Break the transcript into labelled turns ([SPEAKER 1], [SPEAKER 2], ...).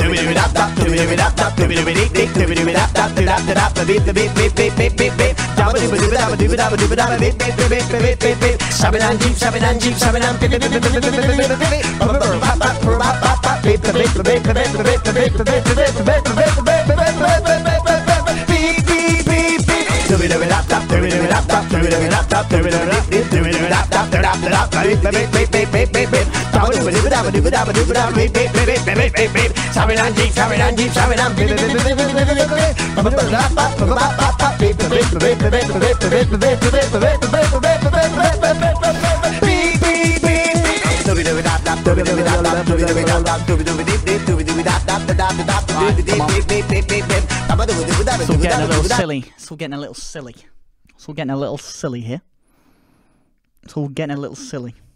[SPEAKER 1] So getting a little silly. So getting a little silly. So getting a little silly here. So getting a little silly.